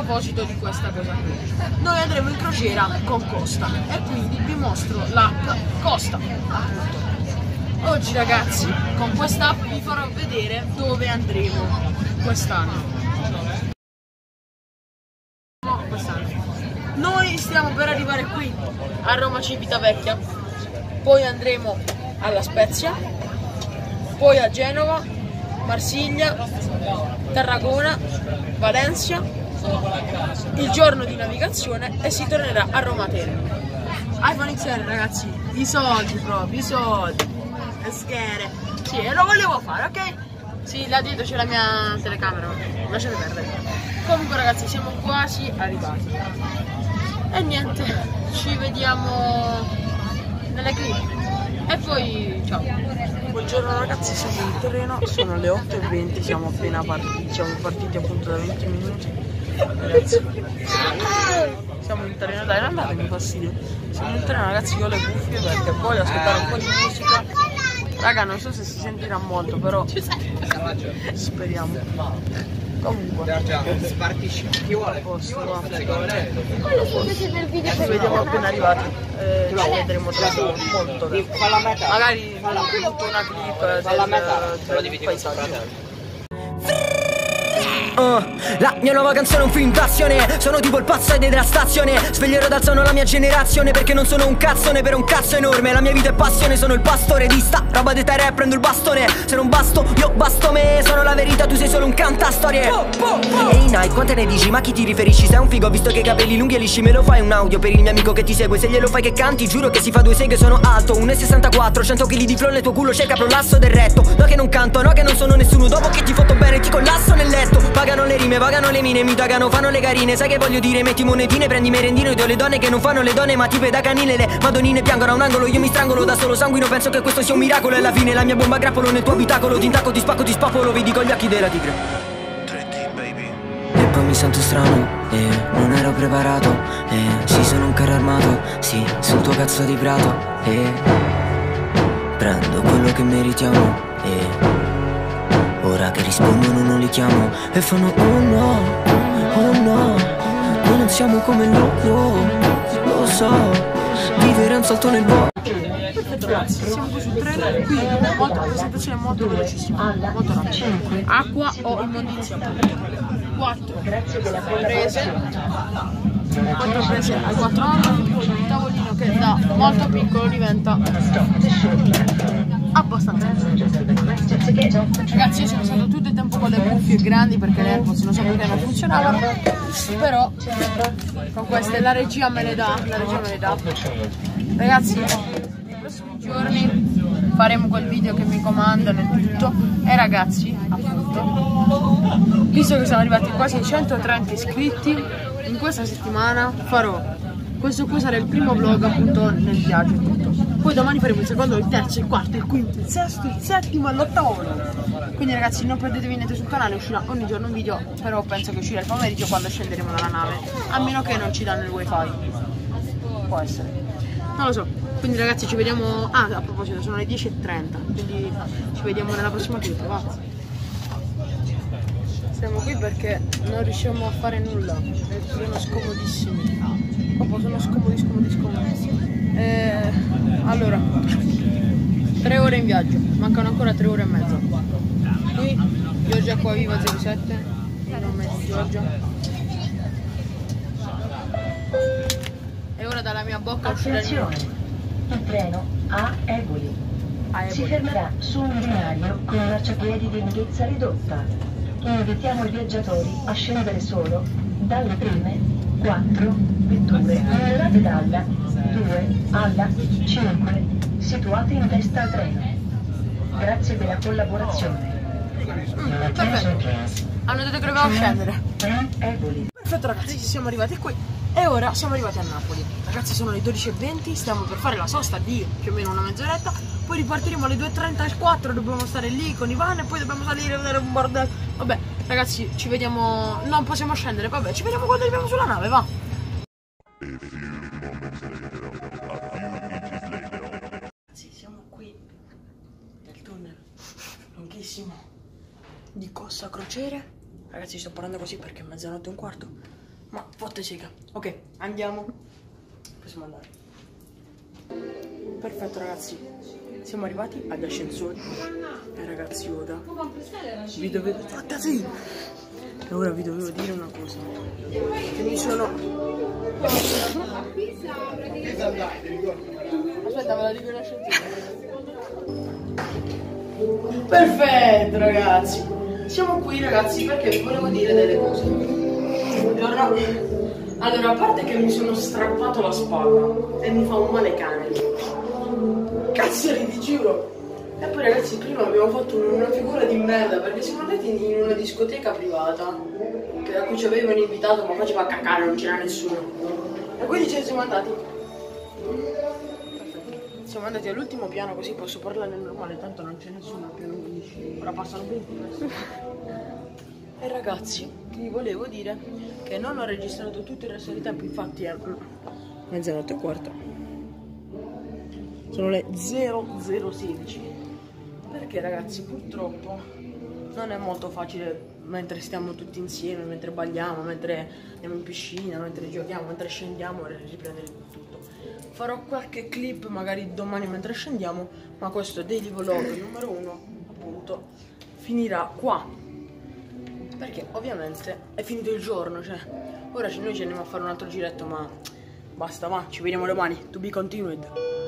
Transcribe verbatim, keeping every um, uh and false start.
proposito di questa cosa qui, noi andremo in crociera con Costa e quindi vi mostro l'app Costa, appunto. Oggi ragazzi, con quest'app vi farò vedere dove andremo quest'anno. Noi stiamo per arrivare qui a Roma Civitavecchia, poi andremo alla Spezia, poi a Genova, Marsiglia, Tarragona, Valencia, il giorno di navigazione e si tornerà a Roma Termini. iPhone X R ragazzi, i soldi proprio, i soldi, le schere, sì, e lo volevo fare, ok? Sì, là dietro c'è la mia telecamera, lasciate perdere. Comunque ragazzi, siamo quasi arrivati. E niente, ci vediamo nelle clip. E poi ciao. Buongiorno ragazzi, siamo in treno, sono le otto e venti, siamo appena partiti, siamo partiti appunto da venti minuti. Ragazzi, siamo in treno, dai, non datemi fastidio. Siamo in treno ragazzi, io ho le cuffie perché voglio ascoltare un po' di musica. Raga, non so se si sentirà molto, però speriamo. Comunque spartisci chi vuole posto, ci vediamo appena arrivati, eh, ci vedremo tra molto magari butto una clip del, del paesaggio. Uh, la mia nuova canzone è un film d'azione. Sono tipo il pazzo della stazione. Sveglierò dal sonno la mia generazione, perché non sono un cazzone per un cazzo enorme. La mia vita è passione, sono il pastore di sta roba di terra e prendo il bastone. Se non basto, io basto me. Sono la verità, tu sei solo un cantastorie. Ehi Nike, quante ne dici? Ma chi ti riferisci? Sei un figo, visto che i capelli lunghi e lisci. Me lo fai un audio per il mio amico che ti segue. Se glielo fai che canti, giuro che si fa due seghe. Sono alto, uno e sessantaquattro, cento chili di flow nel tuo culo. Cerca prolasso del retto. No che non canto, no che non sono nessuno. Dopo che ti fotto bene ti collasso nel letto. Pagano le rime, pagano le mine, mi tagano, fanno le carine. Sai che voglio dire, metti monetine, prendi merendino. Io ho le donne che non fanno le donne, ma tipe da canile. Le madonnine piangono a un angolo, io mi strangolo da solo sanguino. Penso che questo sia un miracolo e alla fine la mia bomba grappolo nel tuo abitacolo. Ti intacco, ti spacco, ti spapolo, vedi con gli occhi della tigre. E poi mi sento strano, e non ero preparato. E sì, sono un carro armato, sì, sul tuo cazzo di prato. E prendo quello che meritiamo. E ora che rispondono non li chiamo e fanno oh no, oh no, noi non siamo come loro, lo so, vivere un salto nel vuoto. Perfetto ragazzi, siamo qui sul treno, qui molto, la presentazione è molto velocissima, molto rapida. Acqua o immondizia. quattro prese, quattro prese a quattro anni, un tavolino che da molto piccolo diventa abbastanza. Ragazzi, io sono stato tutto il tempo con le cuffie grandi perché le AirPods non so perché non funzionavano, però con queste la regia me le dà, la regia me le dà. Ragazzi, nei prossimi giorni faremo quel video che mi comandano e tutto. E ragazzi, appunto, visto che siamo arrivati quasi ai centotrenta iscritti, in questa settimana farò questo qui, sarà il primo vlog appunto nel viaggio e tutto. Poi domani faremo il secondo, il terzo, il quarto, il quinto, il sesto, il settimo e l'ottavo vlog. Quindi ragazzi, non perdetevi niente sul canale, uscirà ogni giorno un video, però penso che uscirà il pomeriggio quando scenderemo dalla nave, a meno che non ci danno il wifi. Può essere, non lo so. Quindi ragazzi ci vediamo, ah a proposito sono le dieci e trenta, quindi ci vediamo nella prossima clip, va? Siamo qui perché non riusciamo a fare nulla, sono scomodissimi, proprio sono scomodi, scomodi, scomodi. Eh, allora, tre ore in viaggio, mancano ancora tre ore e mezza. Qui, Giorgia qua viva zero sette, il nome di Giorgia. E ora dalla mia bocca uscirà il nome. Il treno a Eboli. Si fermerà su un binario con un marciapiedi di lunghezza ridotta. Invitiamo i viaggiatori a scendere solo dalle prime quattro vetture numerate dalla due alla cinque situate in testa al treno. Grazie della collaborazione. Mm, perfetto. Hanno detto che dobbiamo scendere. Perfetto ragazzi, siamo arrivati qui e ora siamo arrivati a Napoli. Ragazzi sono le dodici e venti, stiamo per fare la sosta di più o meno una mezz'oretta. Poi ripartiremo alle due e trentaquattro, dobbiamo stare lì con Ivan e poi dobbiamo salire a vedere un bordello. Vabbè ragazzi, ci vediamo, non possiamo scendere, vabbè, ci vediamo quando arriviamo sulla nave, va. Ragazzi, siamo qui nel tunnel lunghissimo di Costa Crociere. Ragazzi sto parlando così perché è mezzanotte e un quarto. Ma fotte cieca. Ok, andiamo. Possiamo andare. Perfetto ragazzi. Siamo arrivati agli ascensori. E ragazzi ora vi dovevo. Fatta sì! E ora vi dovevo dire una cosa. Che mi sono. Aspetta, me la dico in ascensore. Perfetto ragazzi. Siamo qui ragazzi perché vi volevo dire delle cose. Allora, allora a parte che mi sono strappato la spalla e mi fa un male cane. Cazzo ti giuro. E poi ragazzi prima abbiamo fatto una figura di merda perché siamo andati in una discoteca privata che a cui ci avevano invitato ma faceva cacare, non c'era nessuno. E quindi ce ne siamo andati. Siamo andati all'ultimo piano così posso parlare normale, tanto non c'è nessuno al piano undici. Ora passano venti persone. E ragazzi, vi volevo dire che non ho registrato tutto il resto del tempo, infatti è mezzanotte e quarto. Sono le zero zero sedici. Perché ragazzi purtroppo non è molto facile mentre stiamo tutti insieme, mentre balliamo, mentre andiamo in piscina, mentre giochiamo, mentre scendiamo e riprendere tutto. Farò qualche clip magari domani mentre scendiamo, ma questo daily vlog numero uno appunto finirà qua. Perché ovviamente è finito il giorno, cioè ora noi ci andiamo a fare un altro giretto, ma basta, va, ci vediamo domani, to be continued.